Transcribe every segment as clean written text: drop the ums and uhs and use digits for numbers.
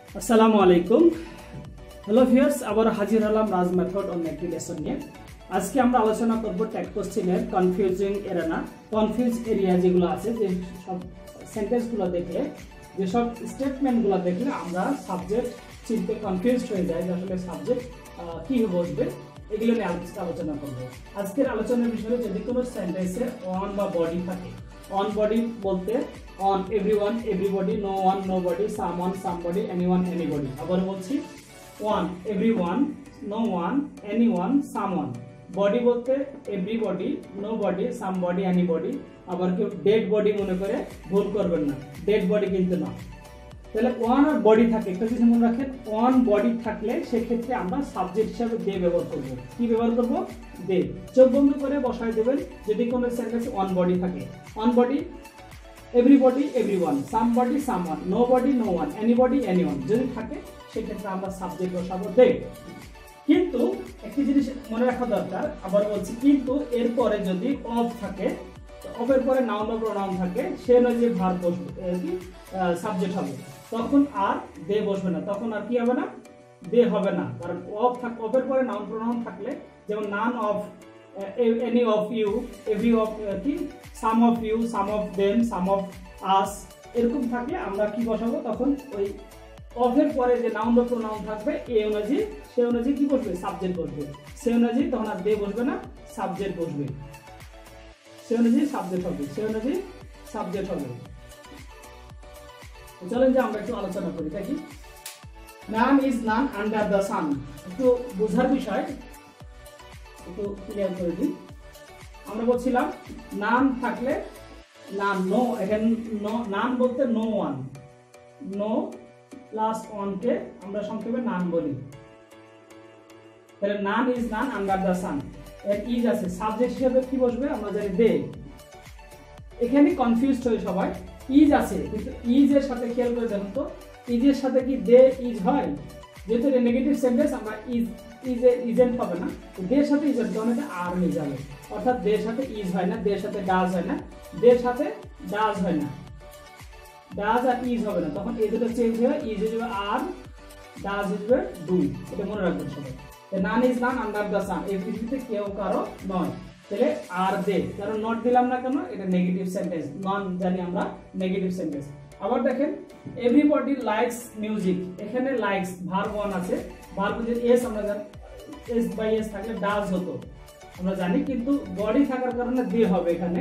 আসসালামু আলাইকুম। Hello viewers, আবার হাজির হলাম রাজ মেথড অন একটি লেসন নিয়ে। আজকে আমরা আলোচনা করব ট্যাগ কোশ্চেনের কনফিউজিং এরিয়া, কনফিউজ এরিয়া যেগুলো আছে, যে সব সেন্টেন্সগুলো দেখলে, যে সব স্টেটমেন্টগুলো দেখলে আমরা সাবজেক্ট চিনতে কনফিউজড হয়ে যায় যে আসলে সাবজেক্ট কি বসবে, এগুলো নিয়ে আলোচনা করব। আজকের আলোচনার বিষয়ে যদি কোনো সেন্টেন্সে অন বা বডি থাকে, অন বডি বলতে one everyone, everybody, no one, nobody, someone, somebody, anyone, anybody. আবার বলছি one everyone, no one, anyone, someone. Body বলতে এভরিবডি, নোবডি, সামবডি, এনিবডি। আবার কেউ ডেড বডি মনে করে ভুল করবেন না, ডেড বডি কিন্তু না। তাহলে ওয়ান আর বডি থাকে, একটা জিনিস মনে রাখেন, ওয়ান বডি থাকলে সেক্ষেত্রে আমরা সাবজেক্ট হিসাবে দে ব্যবহার করব। কি ব্যবহার করব? দে। চোখ বন্ধ করে বসায় দেবেন যদি কোনো সেন্টেন্সে ওয়ান বডি থাকে। One body everybody, everyone, somebody, someone, nobody, no one, anybody, anyone যদি থাকে সেক্ষেত্রে আমরা সাবজেক্ট বসাবো দে। কিন্তু একটি জিনিস মনে রাখা দরকার, আবার বলছি, কিন্তু এরপরে যদি অফ থাকে, অফের পরে নাউন বা প্রোনাউন থাকে, সে নয় যে ভার্ব বসবে, কি সাবজেক্ট হবে, তখন আর দে বসবে না, তখন আর কি হবে না, দে হবে না। কারণ অফের পরে নাউন প্রোনাউন থাকলে, যেমন none of, any of you, every of, কি some of you, some of them, some of us, এরকম থাকলে আমরা কি বসাবো, তখন ওই অফের পরে যে নাউন বা প্রোনাউন থাকবে এই অনুযায়ী, সে অনুযায়ী কি বসবে, সাবজেক্ট বসবে। সে অনুযায়ী তখন আর দে বসবে না, সাবজেক্ট বসবে। সে অনুযায়ী সাবজেক্ট হবে, সে অনুযায়ী সাবজেক্ট হবে। চলেন যে আমরা একটু আলোচনা করি, তাই কি? None is none under the sun, একটু বোঝার বিষয়, একটু ক্লিয়ার করে দিই। আমরা বলছিলাম নান থাকলে, নান, নো, এখানে নান বলতে no one, no plus one কে আমরা সংক্ষেপে নান বলি। তাহলে none is none under the sun, এর ইজ আছে, সাবজেক্ট হিসেবে কি বসবে আমরা জানি দে। এখানে কনফিউজড হয়ে সবাই, ইজ আছে কিন্তু ইজ এর সাথে খেয়াল করে দেখুন তো, ইজ এর সাথে কি দে ইজ হয়? যেহেতু এটা নেগেটিভ সেন্টেন্স, আমরা ইজেন্ট হবে না, দের সাথে ইজেন্ট অনেকে আর হয়ে যাবে, অর্থাৎ দের সাথে ইজ হয় না, দের সাথে ডাজ হয় না, দের সাথে ডাজ হয় না, ডাজ আর ইজ হবে না, তখন এই দুটো চেঞ্জ হয়ে ইজ হয়ে যাবে আর, ডাজ হয়ে যাবে ডু। এটা মনে রাখবেন সবাই। None is none under the sun, এই পৃথিবীতে কেউ কারো নয়। তাহলে আর দে, কারণ নট দিলাম না কেন, এটা নেগেটিভ সেন্টেন্স, নন জানি আমরা নেগেটিভ সেন্টেন্স। আবার দেখেন এভরিবডি লাইকস মিউজিক, এখানে লাইকস ভার্ব ওয়ান আছে, ভার্ব যদি এস, আমরা জানি এস বাই এস থাকলে ডাজ হতো আমরা জানি, কিন্তু বডি থাকার কারণে দে হবে এখানে,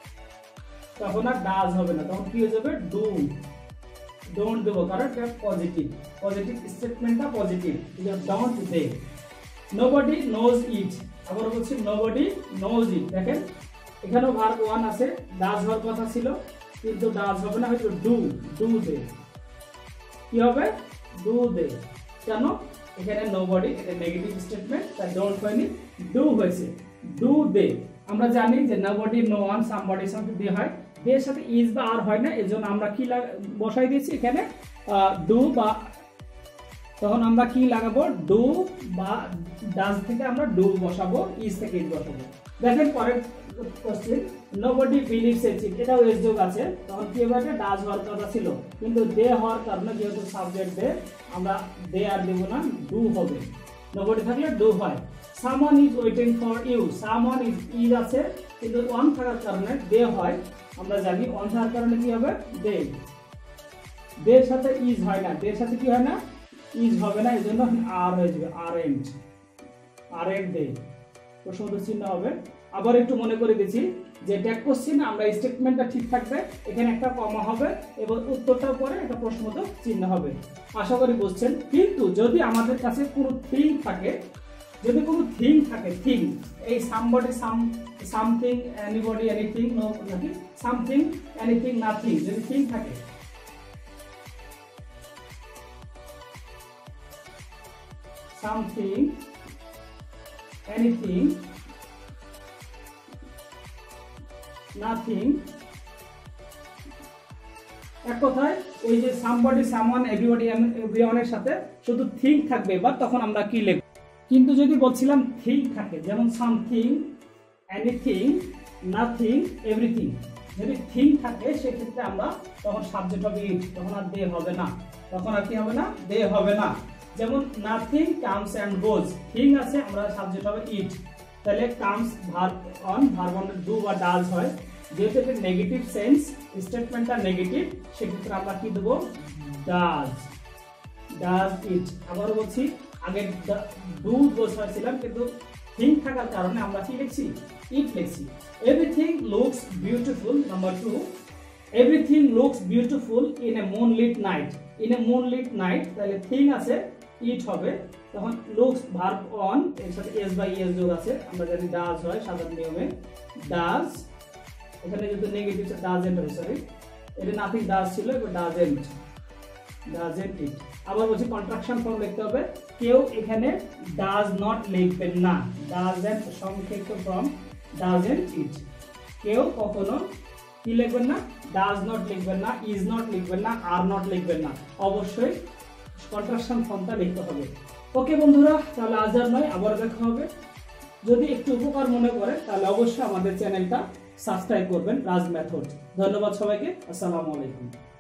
তখন আর ডাজ হবে না, তখন কি হয়ে যাবে ডু। ডোন্ট দেবো কারণ এটা পজিটিভ, পজিটিভ স্টেটমেন্টটা পজিটিভ, ডোন্ট দে। নোবডি নোজ ইট, আবার বলছি নোবডি নোজ ইট। দেখেন এখানেও ভার্ব ওয়ান আছে, ডাজ হওয়ার কথা ছিল কিন্তু ডাজ হবে না, হয়তো ডু, ডু দে। কি হবে? ডু দে। কেন? এখানে নোবডি, এটা নেগেটিভ স্টেটমেন্ট, তাই ডোন্ট হয়নি, ডু হয়েছে, ডু দে। আমরা জানি যে নোবডি, নো ওয়ান, সামবডির সাথে দে হয়, দের সাথে ইজ বা আর হয় না, এজন্য আমরা কি বসাই দিয়েছি এখানে ডু, বা তখন আমরা কি লাগাবো, ডু বা ডাজ থেকে আমরা ডু বসাবো, ইজ থেকে ইজ বসাবো। দেখেন পরের কোশ্চেন, নোবডি বিলিভস ইট, এটাও এস যোগ আছে, তখন কি হবে, ডাজ হওয়ার কথা ছিল কিন্তু দে হওয়ার কারণে, যেহেতু সাবজেক্ট দে, আমরা দে আর দেব না, ডু হবে। নোবডি থাকলে ডু হয়। Someone is waiting for you, someone is আছে কিন্তু ওয়ান থাকার কারণে দে হয়, আমরা জানি ওয়ান থাকার কারণে কি হবে, দে। দের সাথে ইজ হয় না, দের সাথে কি হয় না, ইজ হবে না, এই জন্য আর হয়ে যাবে, আর এন্ড, আর এন্ড দে, প্রশ্নবোধক চিহ্ন হবে। আবার একটু মনে করে দিচ্ছি যে ট্যাগ কোশ্চেন আমরা স্টেটমেন্টটা ঠিক থাকবে, এখানে একটা কমা হবে এবং উত্তরটার পরে একটা প্রশ্নবোধক চিহ্ন হবে। আশা করি বুঝছেন। কিন্তু যদি আমাদের কাছে কোনো থিং থাকে, যদি কোনো থিং থাকে, থিং, এই somebody, something, anybody, anything, no নাকি সামথিং, এনিথিং, নাথিং, যদি থিং থাকে, something, anything, nothing, এক কথায় ওই যে সামবডি, সামওয়ান, এভরিবডি, এভরিওয়ানের সাথে শুধু থিং থাকবে, এবার তখন আমরা কি লিখব। কিন্তু যদি বলছিলাম থিং থাকে, যেমন সামথিং, এনিথিং, নাথিং, এভরিথিং, যদি থিং থাকে সেক্ষেত্রে আমরা তখন সাবজেক্ট হবে ইট, তখন আর দে হবে না, তখন আর কি হবে না, দে হবে না। যেমন nothing comes and goes, thing আছে আমরা সাবজেক্ট হবে ইট, তাহলে কামস ভার্ব অন ডু বা ডাজ হয়, যেহেতু এটা নেগেটিভ সেন্স, স্টেটমেন্টটা নেগেটিভ, সেক্ষেত্রে আমরা কি দেবো, ডাজ, ডাজ ইট। আবার বলছি আগে ডু বসাইছিলাম কিন্তু থিং থাকার কারণে আমরা কি লিখছি, ইট লিখছি। Everything looks beautiful, number 2, everything looks beautiful in a moonlit night, in a moonlit night, তাহলে থিং আছে ইট হবে, তখন লুকস ভার্ব অন এর সাথে এস বাই এস যোগ আছে, আমরা জানি ডাজ হয় সাধারণ নিয়মে, ডাজ, এখানে যেহেতু নেগেটিভ ডাজেন্ট হবে, সরি এটা নাথিং ডাজ ছিল, এবার ডাজেন্ট, ডাজেন্ট ইট। আবার বলছি কন্ট্রাকশন ফর্ম লিখতে হবে, কেউ এখানে ডাজ নট লিখবেন না, ডাজেন্ট সংক্ষিপ্ত ফর্ম ডাজেন্ট ইট, কেউ কখনো কি লিখবেন না, ডাজ নট লিখবেন না, ইজ নট লিখবেন না, আর নট লিখবেন না, অবশ্যই কন্ট্রাকশন ফর্মটা লিখতে হবে। ওকে বন্ধুরা, তাহলে আজ আর নয়, আবার দেখা হবে। যদি একটু উপকার মনে করে তাহলে অবশ্যই আমাদের চ্যানেলটা সাবস্ক্রাইব করবেন, রাজ মেথড। ধন্যবাদ সবাইকে, আসসালামু আলাইকুম।